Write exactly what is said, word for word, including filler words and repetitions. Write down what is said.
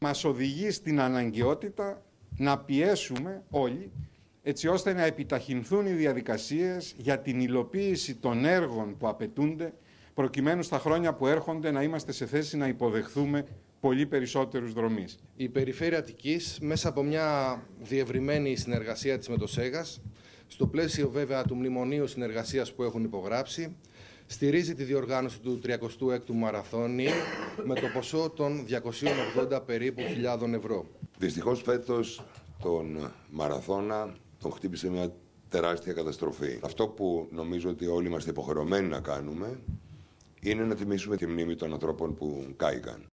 Μας οδηγεί στην αναγκαιότητα να πιέσουμε όλοι, έτσι ώστε να επιταχυνθούν οι διαδικασίες για την υλοποίηση των έργων που απαιτούνται, προκειμένου στα χρόνια που έρχονται να είμαστε σε θέση να υποδεχθούμε πολύ περισσότερους δρομείς. Η Περιφέρεια Αττικής, μέσα από μια διευρυμένη συνεργασία της με το ΣΕΓΑΣ, στο πλαίσιο βέβαια του μνημονίου συνεργασίας που έχουν υπογράψει, στηρίζει τη διοργάνωση του τριακοστού έκτου Μαραθώνιου με το ποσό των διακοσίων ογδόντα περίπου χιλιάδων ευρώ. Δυστυχώς φέτος τον Μαραθώνα τον χτύπησε μια τεράστια καταστροφή. Αυτό που νομίζω ότι όλοι είμαστε υποχρεωμένοι να κάνουμε είναι να τιμήσουμε τη μνήμη των ανθρώπων που κάηκαν.